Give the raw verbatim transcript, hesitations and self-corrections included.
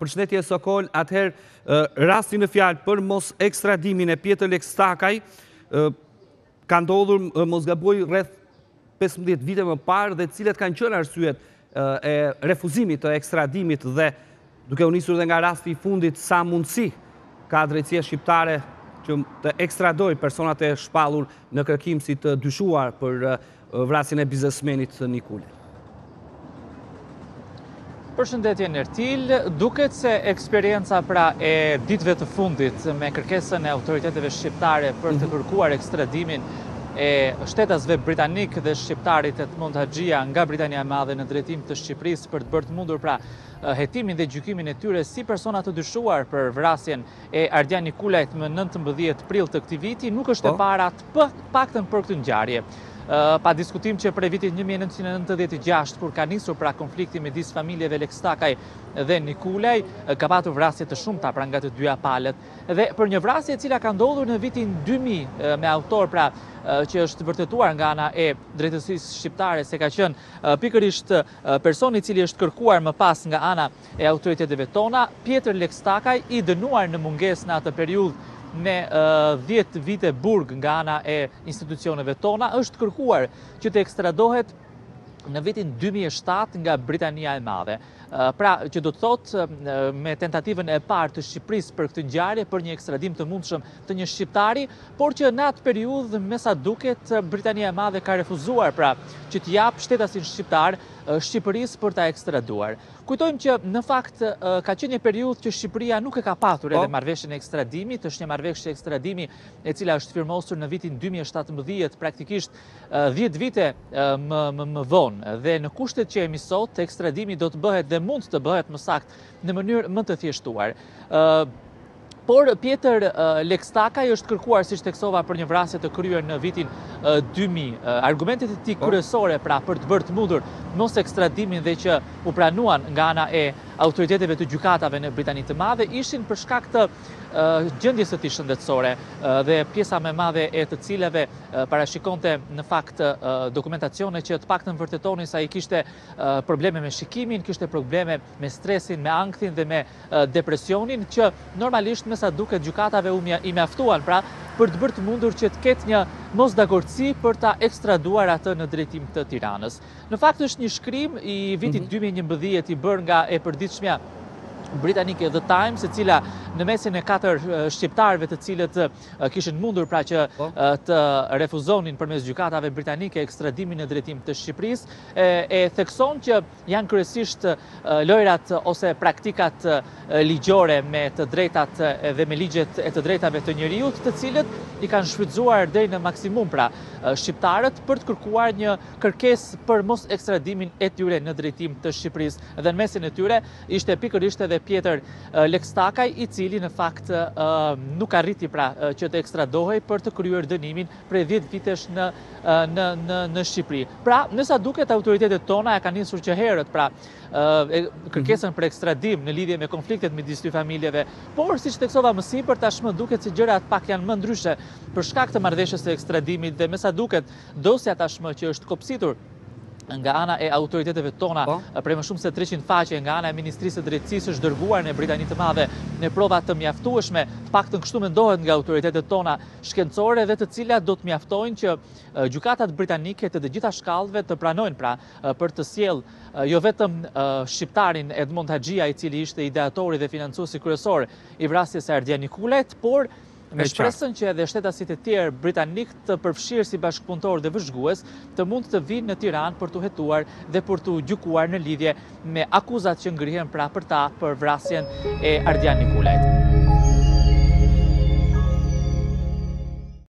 Përshëndetje Sokol, atëherë rasti në fjalë për mos ekstradimin e Pjetër Lekstakaj ka ndodhur mos gaboj rreth pesëmbëdhjetë vite më parë dhe cilat kanë qenë arsyet e refuzimit të ekstradimit dhe duke u nisur dhe nga rasti i fundit sa mundësi ka drejtësia shqiptare që të ekstradoj personat e shpallur në kërkim si të dyshuar për vrasjen e biznesmenit Nikule. Përshëndetje Nertil, duket se eksperienca pra e ditëve të fundit me kërkesën e autoriteteve shqiptare për të kërkuar ekstradimin e shtetasve britanik dhe shqiptarit Edmond Haxhia nga Britania e Madhe në drejtim të Shqipërisë për të bërë të mundur pra hetimin dhe gjykimin e tyre si persona të dyshuar për vrasjen e Ardian Nikulajt më nëntëmbëdhjetë prill të këtij viti nuk është e para të paktën për këtë ngjarje. Pa diskutim që prej vitit një mijë e nëntëqind e nëntëdhjetë e gjashtë, kur ka nisur pra konflikti midis familjeve Lekstakaj dhe Nikulaj, ka patur vrasje të shumta pra nga të dyja palët. Dhe për një vrasje e cila ka ndodhur në vitin dy mijë me autor pra që është vërtetuar nga ana e drejtësisë shqiptare se ka qenë pikërisht personi i cili është kërkuar më pas nga ana e autoriteteve tona, Pjetër Lekstakaj, i dënuar në mungesë në atë periudhë me dhjetë vite burg nga ana e institucioneve tona, është kërkuar që të ekstradohet në vitin dy mijë e shtatë nga Britania e Madhe. Pra, që do të thotë me tentativën e parë të Shqipërisë për këtë ngjarje, për një ekstradim të mundshëm të një shqiptari, por që në atë periudhë, me sa duket, Britania e Madhe ka refuzuar pra që të jap shtetasin shqiptar Shqipërisë për ta ekstraduar. Kujtojmë që në fakt ka qenë një periudhë që Shqipëria nuk e ka patur edhe marrëveshjen e ekstradimit, është një marrëveshje ekstradimi e cila është firmosur në vitin dy mijë e shtatëmbëdhjetë, praktikisht dhjetë vite më, më, më vonë. Dhe në kushtet që jemi sot, ekstradimi do të bëhet dhe mund të bëhet më sakt në mënyrë më të thjeshtuar. Por Pjetër Lekstakaj është kërkuar, siç theksova, për një vrasje të kryer në vitin dy mijë. Argumentet e tij kryesore pra për të bërë të mundur mos ekstradimin dhe që u pranuan nga ana e autoriteteve të gjykatave në Britani të Madhe ishin për shkak të gjendjes së tij shëndetësore dhe pjesa më e madhe e të cilave parashikonte në fakt dokumentacione që të paktën vërtetonin se ai kishte probleme me shikimin, kishte probleme me stresin, me ankthin dhe me depresionin, që normalisht me sa duket gjykatave i mjaftuan pra për të bërë të mundur që të ketë një mosdakordsi për ta ekstraduar atë në drejtim të Tiranës. Në fakt është një shkrim i vitit dy mijë e njëmbëdhjetë i bërë nga e përditshmja britanike The Times, e cila në mesin e katër shqiptarëve të cilët kishin mundur pra që të refuzonin përmes gjykatave britanike ekstradimin në drejtim të Shqipërisë, e, e thekson që janë kryesisht lojrat ose praktikat ligjore me të drejtat dhe me ligjet e të drejtave të njerëzit, të cilët i kanë shfrytzuar deri në maksimum pra shqiptarët për të kërkuar një kërkesë për mos ekstradimin e tyre në drejtim të Shqipërisë. Dhe në mesin e tyre ishte pikërisht edhe Pjetër Lekstakaj, i cili në fakt nuk arriti pra që të ekstradohej për të kryer dënimin prej dhjetë vitesh në, në, në, në Shqipëri. Pra, nësa duket autoritetet tona e kanë nisur që herët pra kërkesën për ekstradim në lidhje me konfliktet midis dy familjeve, por siç theksova më sipër, tashmë duket se gjërat pak janë më ndryshe për shkak të marrëveshjes së ekstradimit dhe me sa duket dosja tashmë që është kopsitur nga ana e autoriteteve tona, prej më shumë se treqind faqe nga ana e Ministrisë së Drejtësisë është dërguar në Britani të Madhe në prova të mjaftueshme, të paktën kështu mendohet nga autoritetet tona shkencore, dhe të cilat do të mjaftojnë që gjykatat britanike të të gjitha shkallëve të pranojnë pra për të sjellë jo vetëm shqiptarin Edmond Haxhia, i cili ishte ideatori dhe financuesi kryesor i vrasjes së Ardian Nikulajt, por me shpresën që edhe shtetasit e tjerë britanik të përfshirë si bashkëpunëtor dhe vëzhgues të mund të vinë në Tiranë për të hetuar dhe për të gjykuar në lidhje me akuzat që ngrihen pra për ta për vrasjen e Ardian Nikulajt.